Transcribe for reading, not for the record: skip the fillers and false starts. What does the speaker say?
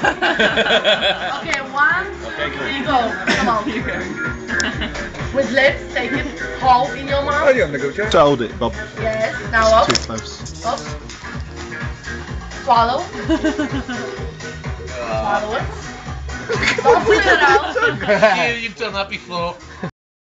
Okay, one, three, go. Come on. With lips, take it whole in your mouth. So hold it, Bob. Yes, now up. Too close. Up. Swallow. Swallow it. Don't put it out. You've done that before.